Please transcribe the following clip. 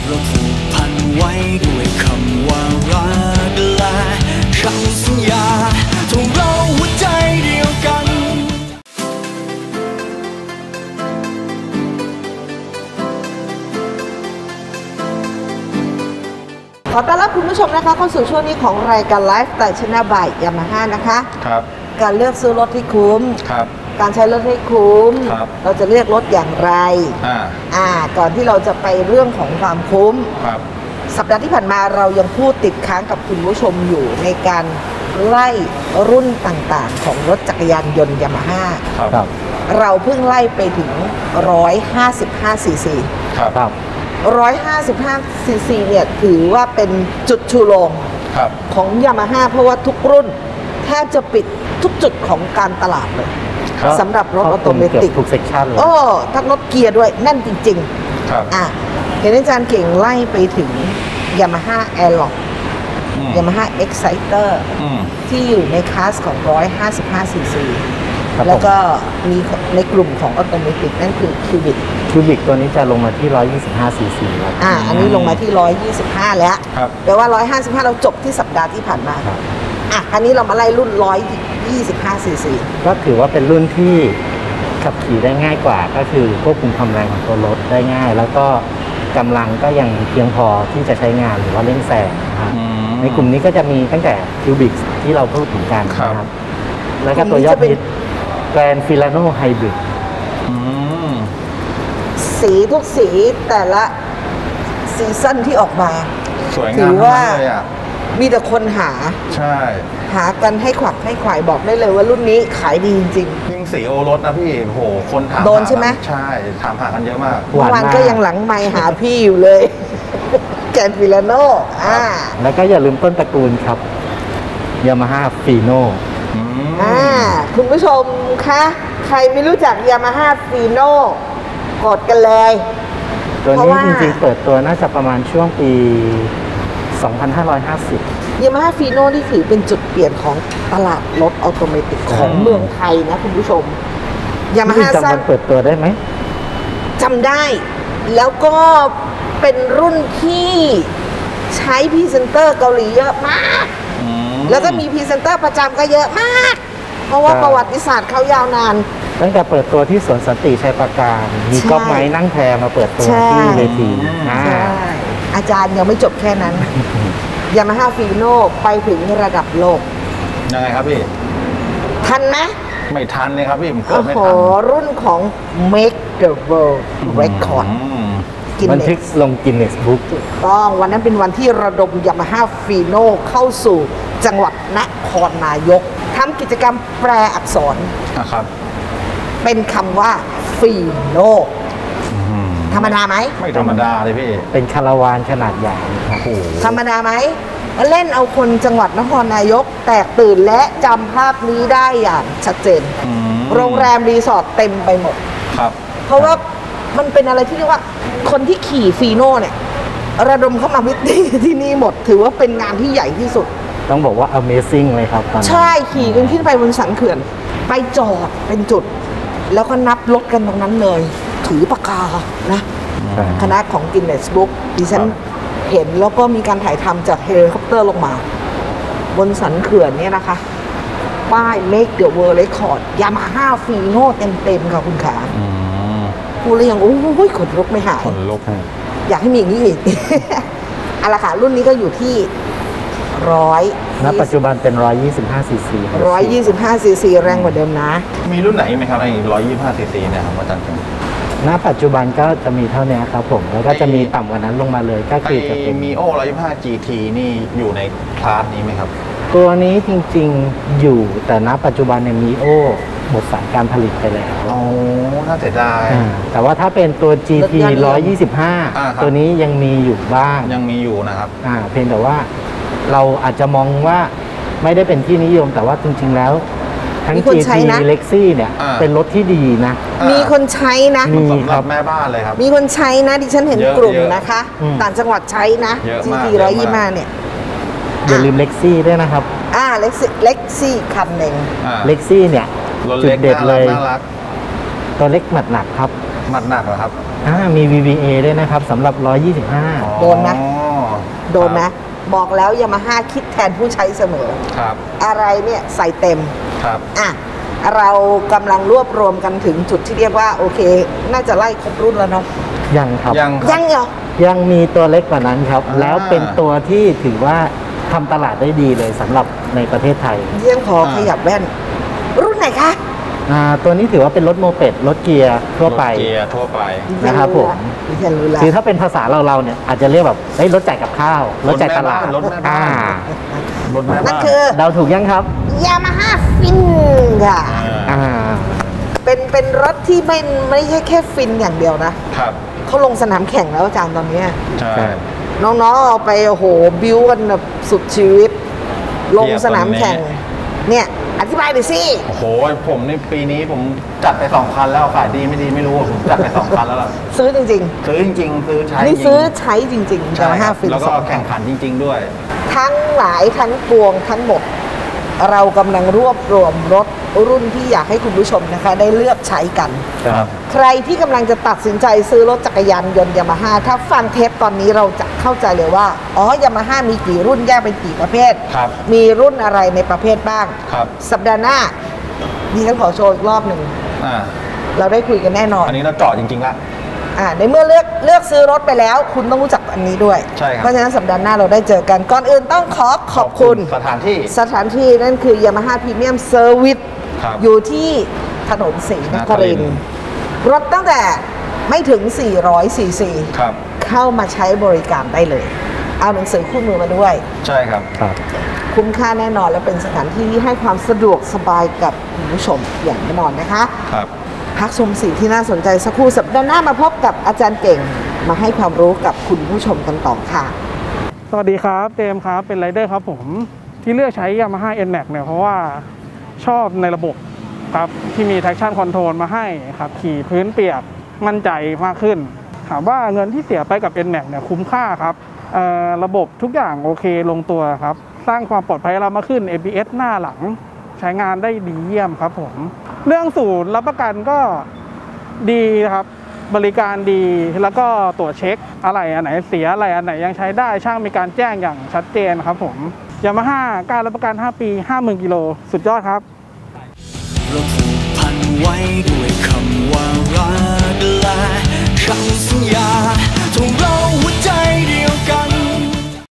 เราผูกพันไว้ด้วยคำว่ารักและคำสัญญาของเราหัวใจเดียวกันขอต้อนรับคุณผู้ชมนะคะเข้าสู่ช่วงนี้ของรายการไลฟ์สไตล์ชนะบ่ายยามาฮ่านะคะครับการเลือกซื้อรถที่คุ้มครับการใช้รถให้คุ้มเราจะเลือกรถอย่างไรก่อนที่เราจะไปเรื่องของความคุ้มสัปดาห์ที่ผ่านมาเรายังพูดติดค้างกับคุณผู้ชมอยู่ในการไล่รุ่นต่างๆของรถจักรยานยนต์ยามาฮ่าเราเพิ่งไล่ไปถึง155ซีซี155ซีซีเนี่ยถือว่าเป็นจุดชูโรงของยามาฮ่าเพราะว่าทุกรุ่นแทบจะปิดทุกจุดของการตลาดเลยสำหรับรถออโตเมติกทุกเซกชันเลยทั้งรถเกียร์ด้วยแน่นจริงๆเห็นอาจารย์เก่งไล่ไปถึง Yamaha Airlock Yamaha Exciter ที่อยู่ในคลาสของ155ซีซีแล้วก็มีในกลุ่มของออโตเมติกนั่นคือคิวบิกตัวนี้จะลงมาที่125ซีซีแล้วอันนี้ลงมาที่125แล้วแปลว่า155เราจบที่สัปดาห์ที่ผ่านมาอันนี้เรามาไล่รุ่น125ซีซีก็ถือว่าเป็นรุ่นที่ขับขี่ได้ง่ายกว่าก็คือควบคุมความแรงของตัวรถได้ง่ายแล้วก็กำลังก็ยังเพียงพอที่จะใช้งานหรือว่าเร่งแซงนะครับในกลุ่มนี้ก็จะมีตั้งแต่คิวบิกที่เราพูดถึงกันนะครับแล้วก็ตัวยอดฮิตแกรนด์ฟิลาโนไฮบริดสีทุกสีแต่ละซีซั่นที่ออกมาสวยงามมากเลยมีแต่คนหาหากันให้ขวักให้ขวายบอกได้เลยว่ารุ่นนี้ขายดีจริงยิ่งสีโอรสนะพี่โหคนถามโดนใช่ไหมใช่ถามหากันเยอะมากเมื่อวานก็ยังหลังไมค์หาพี่อยู่เลยแกรนด์ฟิลาโนแล้วก็อย่าลืมต้นตระกูลครับยามาฮ่าฟีโน่คุณผู้ชมคะใครไม่รู้จักยามาฮ่าฟีโน่กดกันเลยตัวนี้จริงๆเปิดตัวน่าจะประมาณช่วงปี2550 ยามาฮ่าฟีโน่ที่ถือเป็นจุดเปลี่ยนของตลาดรถออโตเมติกของเมืองไทยนะคุณผู้ชมยามาฮ่าจำวันเปิดตัวได้ไหมจำได้แล้วก็เป็นรุ่นที่ใช้พรีเซนเตอร์เกาหลีเยอะมากแล้วก็มีพรีเซนเตอร์ประจำก็เยอะมากเพราะว่าประวัติศาสตร์เขายาวนานตั้งแต่เปิดตัวที่สวนสันติชัยปราการมีก๊อฟไม้นั่งแพมาเปิดตัวที่เวทีอาจารย์ยังไม่จบแค่นั้นยามาฮ่าฟีโน่ไปถึงระดับโลกยังไงครับพี่ทันไหมไม่ทันเลยครับพี่ผมเกิดไม่ทันรุ่นของ Make the World Record บันทึกลงกินเนสบุ๊กถูกต้องวันนั้นเป็นวันที่ระดมยามาฮ่าฟีโน่เข้าสู่จังหวัดนครนายกทำกิจกรรมแปลอักษรนะครับเป็นคำว่าฟีโน่ธรรมดาไหมไม่ธรรมดาเลยพี่เป็นคาราวานขนาดใหญ่ครับธรรมดาไหมเล่นเอาคนจังหวัดนครนายกแตกตื่นและจำภาพนี้ได้อย่างชัดเจนโรงแรมรีสอร์ทเต็มไปหมดครับเพราะว่ามันเป็นอะไรที่เรียกว่าคนที่ขี่ฟีโน่เนี่ยระดมเข้ามาพิธีที่นี่หมดถือว่าเป็นงานที่ใหญ่ที่สุดต้องบอกว่า Amazing เลยครับใช่ขี่กันขึ้นไปบนสันเขื่อนไปจอดเป็นจุดแล้วก็นับรถกันตรงนั้นเลยถือปากกานะคณะของ Guinness Book ดิฉันเห็นแล้วก็มีการถ่ายทำจากเฮลิคอปเตอร์ลงมาบนสันเขื่อนเนี่ยนะคะป้าย Make the World Record Yamaha Fino เต็มๆค่ะคุณขาพูดแล้วยังโอ้ยขนลุกไม่หายขนลุกอยากให้มีอย่างนี้อีกเอาละค่ะรุ่นนี้ก็อยู่ที่ณปัจจุบันเป็น125ซีซี 125ซีซีแรงกว่าเดิมนะมีรุ่นไหนไหมครับไอ้125ซีซีเนี่ยครับอาจารย์ณปัจจุบันก็จะมีเท่านี้ครับผมแล้วก็จะมีต่ำกว่านั้นลงมาเลยก็คือจะเป็นมีโอ125 GT นี่อยู่ในคลาสนี้ไหมครับตัวนี้จริงๆอยู่แต่ณปัจจุบันเนี่ยมีโอหมดสายการผลิตไปแล้วน่าเสียดายแต่ว่าถ้าเป็นตัว GT 125ตัวนี้ยังมีอยู่บ้างยังมีอยู่นะครับเพียงแต่ว่าเราอาจจะมองว่าไม่ได้เป็นที่นิยมแต่ว่าจริงๆแล้วทั้ง GT Lexi เนี่ยเป็นรถที่ดีนะมีคนใช้นะมีครับแม่บ้านเลยครับมีคนใช้นะดิฉันเห็นกลุ่มนะคะต่างจังหวัดใช้นะ GT 125เนี่ยอย่าลืม Lexi ด้วยนะครับ Lexi คันหนึ่ง Lexi เนี่ยจุดเด็ดเลยตัวเล็กหนักครับมัดหนักเหรอครับมี VVA ด้วยนะครับสำหรับ 125 โดนไหม โดนนะบอกแล้วยามาฮ่าคิดแทนผู้ใช้เสมอครับอะไรเนี่ยใส่เต็มครับอ่ะเรากำลังรวบรวมกันถึงจุดที่เรียกว่าโอเค น่าจะไล่ครบรุ่นแล้วเนาะยังครับยังครับยังเหรอยังมีตัวเล็กกว่านั้นครับ แล้วเป็นตัวที่ถือว่าทำตลาดได้ดีเลยสำหรับในประเทศไทยเยี่ยงขอขยับแว่น รุ่นไหนคะตัวนี้ถือว่าเป็นรถโมเป็ดรถเกียร์ทั่วไปรถเกียร์ทั่วไปนะครับผมดิฉันรู้แล้วคือถ้าเป็นภาษาเราเนี่ยอาจจะเรียกแบบรถจ่ายกับข้าวรถจ่ายตลาดรถแม่บ้าน รถแม่นั่บ้าน นคือเดาถูกยังครับยามาฮ่าฟินค่ะอ่าเป็นรถที่ไม่ใช่แค่ฟินอย่างเดียวนะครับ เขาลงสนามแข่งแล้วอาจารย์ตอนเนี้ยใช่น้องๆเอาไปโอ้โหบิ้วกันแบบสุดชีวิต ลงสนามแข่ง เนี่ยอธิบายหน่อยสิโอ้โห ผมในปีนี้ผมจัดไป2 คันแล้วขายดีไม่ดีไม่รู้ผมจัดไป2 คันแล้วล่ะซื้อจริงซื้อจริงๆซื้อใช้ๆ นี่จริงซื้อใช้จริงๆใช่ยามาคฮ่ารับฟินแล้วก็แข่งขันจริง ๆ ด้วยทั้งหลายทั้งปวงทั้งหมด เรากำลังรวบรวมรถรุ่นที่อยากให้คุณผู้ชมนะคะ ได้เลือกใช้กันครับใครที่กำลังจะตัดสินใจซื้อรถจักรยานยนต์ยามาฮ่าถ้าฟังเทปตอนนี้เราจะเข้าใจเลยว่า อ๋อยามาฮ่ามีกี่รุ่นแยกเป็นกี่ประเภทครับมีรุ่นอะไรในประเภทบ้างครับสัปดาห์หน้าดิฉันขอโชว์อีกรอบหนึ่งอ่าเราได้คุยกันแน่นอนอันนี้เราเจาะจริงๆละในเมื่อเลือกซื้อรถไปแล้ว คุณต้องรู้จักอันนี้ด้วยใช่ครับเพราะฉะนั้นสัปดาห์หน้าเราได้เจอกันก่อนอื่นต้องขอบคุณสถานที่สถานที่นั่นคือ Yamaha Premium Service ครับอยู่ที่ถนนศรีนครินทร์รถตั้งแต่ไม่ถึง 400 ซีซีครับเข้ามาใช้บริการได้เลย เอาหนังสือคู่มือมาด้วยใช่ครับครับคุ้มค่าแน่นอนและเป็นสถานที่ที่ให้ความสะดวกสบายกับคุณผู้ชมอย่างแน่นอนนะคะครับพักชมสิ่งที่น่าสนใจสักครู่สัปดาห์หน้ามาพบกับอาจารย์เก่ง มาให้ความรู้กับคุณผู้ชมกันต่อค่ะสวัสดีครับเจมส์ครับเป็นไรเดอร์ครับผมที่เลือกใช้ Yamaha NMAX เนี่ยเพราะว่าชอบในระบบครับที่มี traction control มาให้ครับขี่พื้นเปียกมั่นใจมากขึ้นถามว่าเงินที่เสียไปกับ NMAX เนี่ยคุ้มค่าครับระบบทุกอย่างโอเคลงตัวครับสร้างความปลอดภัยเรามากขึ้น ABS หน้าหลังใช้งานได้ดีเยี่ยมครับผมเรื่องศูนย์รับประกันก็ดีครับบริการดีแล้วก็ตรวจเช็คอะไรอันไหนเสียอะไรอันไหนยังใช้ได้ช่างมีการแจ้งอย่างชัดเจนครับผมยามาฮ่าการรับประกัน5 ปี 50,000 กิโลสุดยอดครับเราผูกพันไว้ด้วยคำว่ารักและคำสัญญา